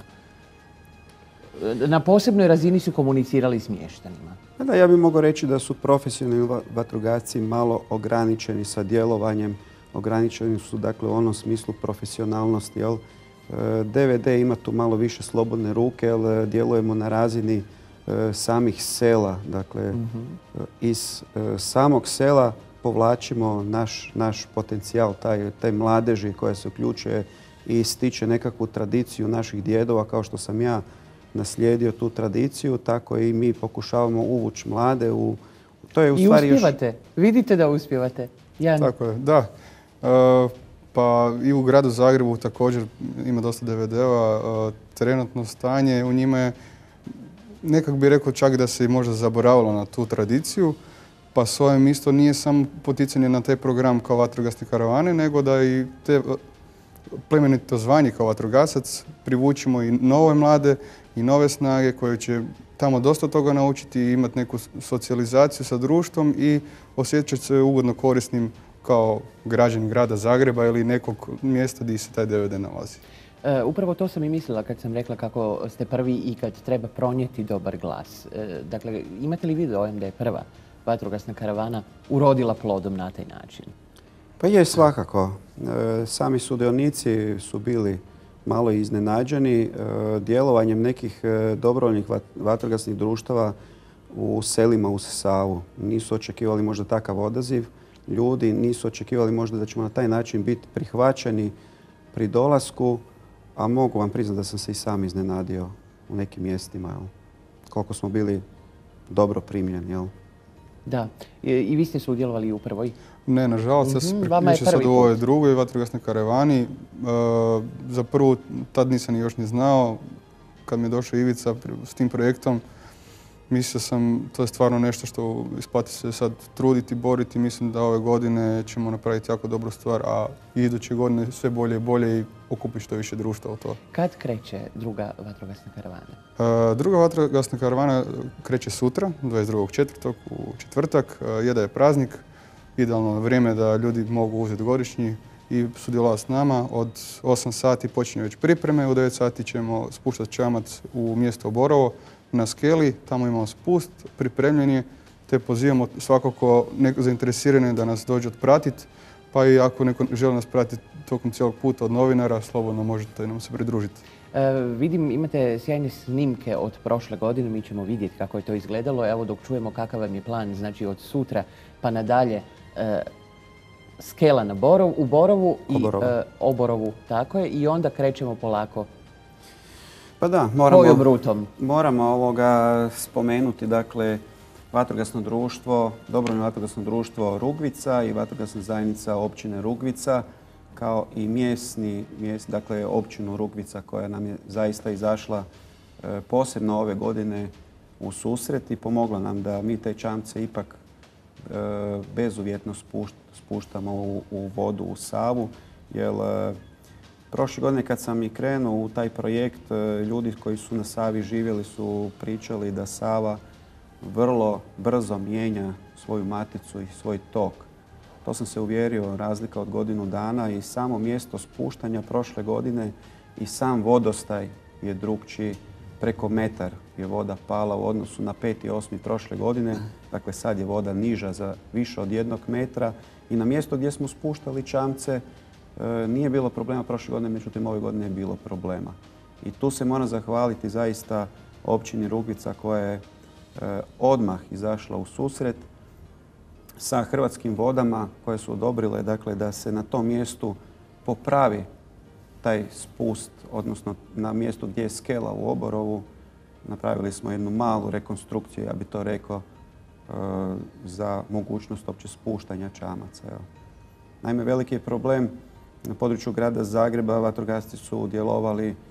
na posebnoj razini su komunicirali s mještanima. Da, ja bih mogao reći da su profesionalni vatrogasci malo ograničeni sa djelovanjem. Ograničeni su dakle u onom smislu profesionalnosti. Jel? D V D ima tu malo više slobodne ruke, jer djelujemo na razini e, samih sela. Dakle, mm-hmm. iz e, samog sela povlačimo naš, naš potencijal, taj, taj mladeži koja se uključuje i stiče nekakvu tradiciju naših djedova, kao što sam ja naslijedio tu tradiciju, tako i mi pokušavamo uvući mlade u... To je u I stvari uspijevate. Još... Vidite da uspijevate. Jan. Tako je, da. E, pa i u gradu Zagrebu također ima dosta D V D-ova. E, trenutno stanje u njima je nekak bi rekao čak da se možda zaboravilo na tu tradiciju, pa s ovim isto nije samo poticanje na taj program kao vatrogasne karavane, nego da i te plemenito zvanje kao vatrogasac privučimo i nove mlade i nove snage koje će tamo dosta toga naučiti i imati neku socijalizaciju sa društvom i osjećati se ugodno korisnim kao građanin grada Zagreba ili nekog mjesta gdje se taj D V D nalazi. E, upravo to sam i mislila kad sam rekla kako ste prvi i kad treba pronijeti dobar glas. E, dakle, imate li vi dojam da je prva vatrogasna karavana urodila plodom na taj način? Pa je, svakako. E, sami sudionici su bili malo iznenađeni e, djelovanjem nekih e, dobrovoljnih vatrogasnih društava u selima uz Savu. Nisu očekivali možda takav odaziv ljudi, nisu očekivali možda da ćemo na taj način biti prihvaćeni pri dolasku, a mogu vam priznati da sam se i sam iznenadio u nekim mjestima, jel? Koliko smo bili dobro primljeni, jel? Da. I, i vi ste sudjelovali u prvoj? Ne, nažalost, ja sam priključio sad u ovoj drugoj vatrogasnoj karavani. E, za prvu tad nisam još ni znao. Kad mi je došao Ivica s tim projektom, mislio sam, to je stvarno nešto što isplati se sad truditi, boriti. Mislim da ove godine ćemo napraviti jako dobru stvar, a iduće godine sve bolje i bolje i okupi što više društva u to. Kad kreće druga vatrogasna karavana? E, druga vatrogasna karavana kreće sutra, dvadeset drugog četvrtog u četvrtak. E, je da je praznik, idealno vrijeme da ljudi mogu uzeti godišnji i sudjelovati s nama. Od osam sati počinje već pripreme, u devet sati ćemo spuštati čamac u mjesto Borovo na skeli, tamo imamo spust, pripremljen je, te pozivamo svakako neko zainteresirane da nas dođe otpratiti, pa i ako neko želi nas pratiti tokom cijelog puta od novinara, slobodno možete nam se pridružiti. E, vidim, imate sjajne snimke od prošle godine, mi ćemo vidjeti kako je to izgledalo. Evo dok čujemo kakav vam je plan, znači od sutra pa nadalje, e, skela na Borov, u Borovu i Oborovu. E, Oborovu, tako je, i onda krećemo polako. Pa da, moramo, Kojom rutom? moramo ovoga spomenuti, dakle, vatrogasno društvo, dobrovoljno vatrogasno društvo Rugvica i vatrogasna zajednica općine Rugvica, kao i mjesni, mjes, dakle, općinu Rugvica koja nam je zaista izašla e, posebno ove godine u susret i pomogla nam da mi te čamce ipak e, bezuvjetno spušt, spuštamo u, u vodu, u Savu, jer e, prošle godine kad sam i krenuo u taj projekt, ljudi koji su na Savi živjeli su pričali da Sava vrlo brzo mijenja svoju maticu i svoj tok. To sam se uvjerio, razlika od godinu dana i samo mjesto spuštanja prošle godine i sam vodostaj je drukčiji. Preko metar je voda pala u odnosu na peti osmi prošle godine. Dakle, sad je voda niža za više od jednog metra i na mjesto gdje smo spuštali čamce nije bilo problema prošle godine, međutim ove godine je bilo problema. I tu se moram zahvaliti zaista općini Rugvica koja je odmah izašla u susret sa Hrvatskim vodama koje su odobrile, dakle, da se na tom mjestu popravi taj spust, odnosno na mjestu gdje je skela u Oborovu. Napravili smo jednu malu rekonstrukciju, ja bih to rekao, za mogućnost opće spuštanja čamaca. Naime, veliki je problem na području grada Zagreba. Vatrogasci su djelovali e,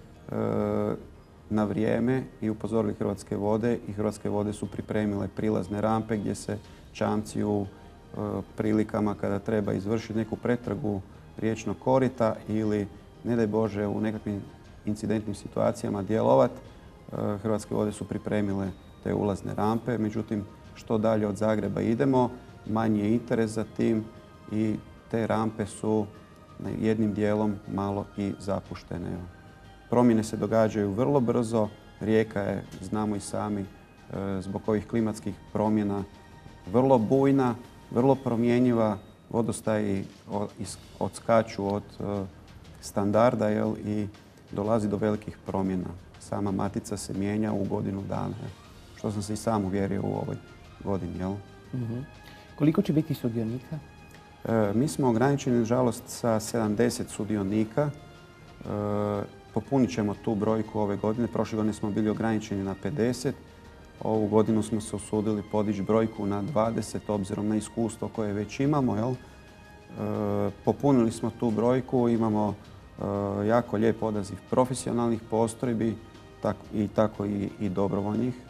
na vrijeme i upozorili Hrvatske vode i Hrvatske vode su pripremile prilazne rampe gdje se čamci u e, prilikama kada treba izvršiti neku pretragu riječnog korita ili, ne daj Bože, u nekakvim incidentnim situacijama djelovati. E, Hrvatske vode su pripremile te ulazne rampe. Međutim, što dalje od Zagreba idemo, manji je interes za tim i te rampe su jednim dijelom malo i zapuštene. Promjene se događaju vrlo brzo. Rijeka je, znamo i sami, zbog ovih klimatskih promjena vrlo bujna, vrlo promjenjiva. Vodostaji odskaču od standarda, jel, i dolazi do velikih promjena. Sama matica se mijenja u godinu dana, što sam se i sam uvjerio u ovoj godini. Jel? Mm-hmm. Koliko će biti sudionika? E, mi smo ograničeni, nažalost, sa sedamdeset sudionika. E, popunit ćemo tu brojku ove godine. Prošle godine smo bili ograničeni na pedeset. Ovu godinu smo se usudili podići brojku na dvadeset, obzirom na iskustvo koje već imamo. Jel? E, popunili smo tu brojku, imamo e, jako lijep odaziv profesionalnih postrojbi tak, i tako i, i dobrovoljnih.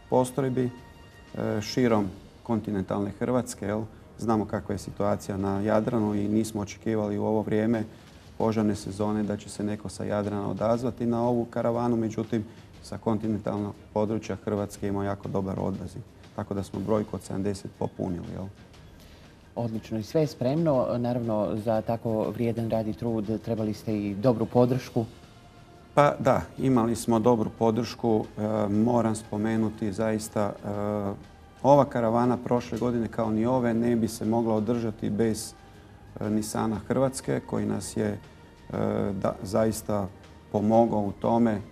postrojbi širom kontinentalne Hrvatske. Jel? Znamo kakva je situacija na Jadranu i nismo očekivali u ovo vrijeme požarne sezone da će se neko sa Jadrana odazvati na ovu karavanu, međutim sa kontinentalnog područja Hrvatske imao jako dobar odaziv. Tako da smo brojku od sedamdeset popunili. Jel? Odlično. I sve je spremno. Naravno, za tako vrijedan rad i trud trebali ste i dobru podršku. Pa da, imali smo dobru podršku. E, moram spomenuti zaista e, ova karavana prošle godine kao ni ove ne bi se mogla održati bez e, Nisana Hrvatske koji nas je e, da, zaista pomogao u tome e,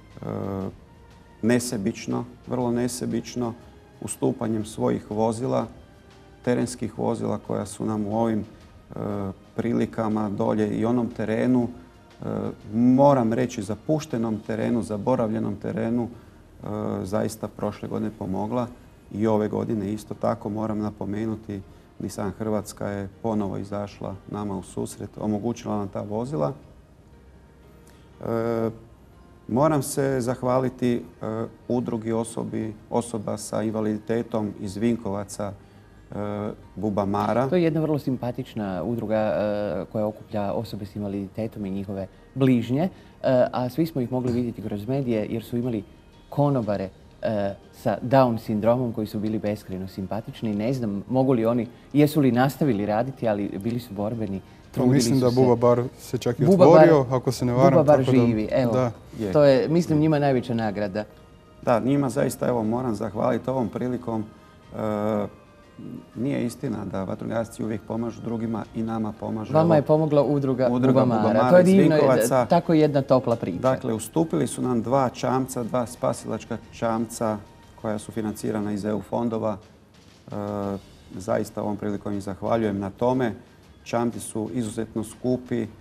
nesebično, vrlo nesebično, ustupanjem svojih vozila, terenskih vozila koja su nam u ovim e, prilikama dolje i onom terenu, e, moram reći zapuštenom terenu, zaboravljenom terenu, e, zaista prošle godine pomogla i ove godine isto tako moram napomenuti. Nissan Hrvatska je ponovo izašla nama u susret, omogućila nam ta vozila. E, moram se zahvaliti e, udrugi osobi, osoba sa invaliditetom iz Vinkovaca, Bubamara. To je jedna vrlo simpatična udruga koja okuplja osobe s invaliditetom i njihove bližnje, a svi smo ih mogli vidjeti kroz medije jer su imali konobare sa Down sindromom koji su bili beskrajno simpatični. Ne znam mogu li oni, jesu li nastavili raditi, ali bili su borbeni. Mislim da Bubabar se čak i otvorio, ako se ne varam. Bubabar živi, evo. To je, mislim, njima najveća nagrada. Da, njima zaista, evo, moram zahvaliti ovom prilikom. Nije istina da vatrogasci uvijek pomažu drugima i nama pomažu. Vama je pomogla udruga, udruga Bubamara. To je divno, tako jedna topla priča. Dakle, ustupili su nam dva čamca, dva spasilačka čamca koja su financirana iz E U fondova. E, zaista ovom prilikom im zahvaljujem na tome. Čamci su izuzetno skupi e,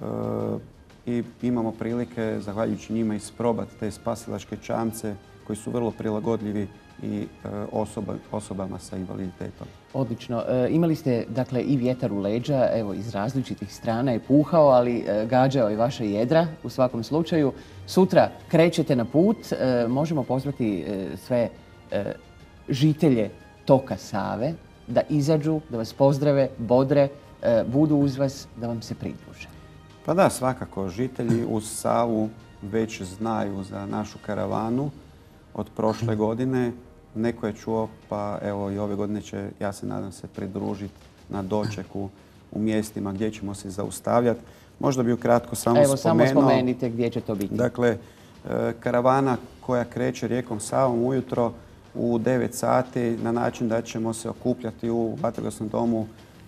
i imamo prilike, zahvaljujući njima, isprobati te spasilačke čamce koji su vrlo prilagodljivi i osoba, osobama sa invaliditetom. Odlično. E, imali ste dakle i vjetar u leđa, evo iz različitih strana je puhao, ali e, gađao je vaša jedra u svakom slučaju. Sutra krećete na put, e, možemo pozvati e, sve e, žitelje toka Save da izađu, da vas pozdrave, bodre, e, budu uz vas, da vam se pridruže. Pa da, svakako. Žitelji uz Savu već znaju za našu karavanu od prošle godine. Neko je čuo, pa evo i ove godine će, ja se nadam, se pridružiti na dočeku u mjestima gdje ćemo se zaustavljati. Možda bi ukratko samo spomenuo. Evo, spomenuo, samo spomenite gdje će to biti. Dakle, karavana koja kreće rijekom Savom ujutro u devet sati na način da ćemo se okupljati u vatrogasnom domu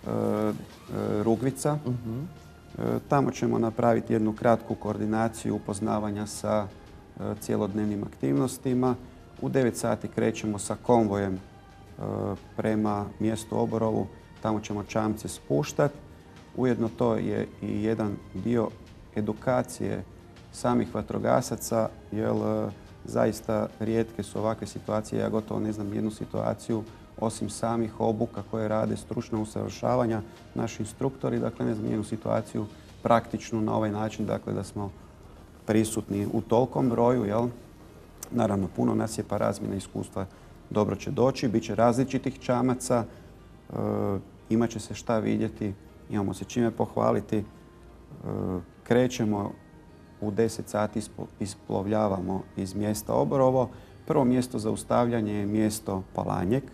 Rugvica. Uh-huh. Tamo ćemo napraviti jednu kratku koordinaciju upoznavanja sa cijelodnevnim aktivnostima. U devet sati krećemo sa konvojem prema mjestu Oborovu. Tamo ćemo čamce spuštati. Ujedno to je i jedan dio edukacije samih vatrogasaca, jer zaista rijetke su ovakve situacije. Ja gotovo ne znam jednu situaciju, osim samih obuka koje rade stručno usavršavanja naši instruktori. Dakle, ne znam jednu situaciju praktičnu na ovaj način, dakle da smo prisutni u tolkom broju, jel? Naravno, puno nas je, pa razmjena iskustva dobro će doći. Biće različitih čamaca, e, imat će se šta vidjeti, imamo se čime pohvaliti. E, krećemo u deset sati, isplovljavamo iz mjesta Oborovo. Prvo mjesto zaustavljanje je mjesto Palanjek.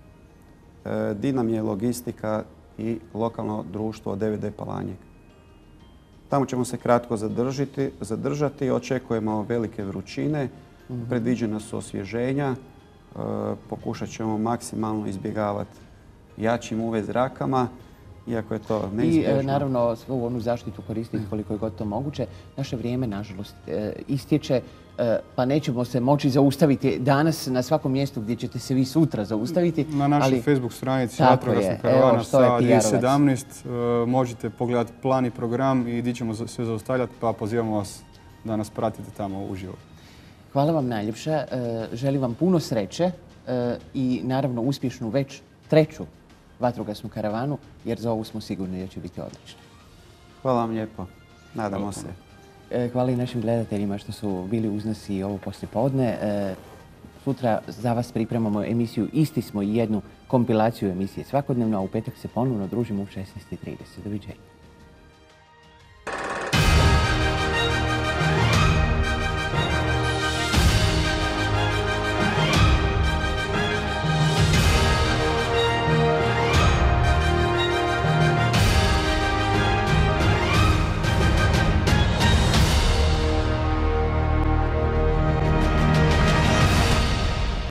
E, di nam je logistika i lokalno društvo D V D Palanjek. Tamo ćemo se kratko zadržati, zadržati. Očekujemo velike vrućine. Mm-hmm. Predviđena su osvježenja. E, pokušat ćemo maksimalno izbjegavati jačim U V zrakama, iako je to neizbježno. I naravno svu onu zaštitu koristiti koliko je god to moguće. Naše vrijeme, nažalost, e, istječe, e, pa nećemo se moći zaustaviti danas na svakom mjestu gdje ćete se vi sutra zaustaviti. Na našoj ali... Facebook stranici Vatrogasna karavana Sava dvije tisuće sedamnaest e, možete pogledati plan i program i gdje ćemo se zaustavljati, pa pozivamo vas da nas pratite tamo uživo. Hvala vam najljepša. E, želim vam puno sreće e, i naravno uspješnu već treću vatrogasnu karavanu, jer za ovu smo sigurni da će biti odlična. Hvala vam lijepo. Nadamo se. Hvala i našim gledateljima što su bili uz nas i ovo poslijepodne. Sutra za vas pripremamo emisiju Isti smo i jednu kompilaciju emisije svakodnevno, a u petak se ponovno družimo u šesnaest i trideset. Doviđenja.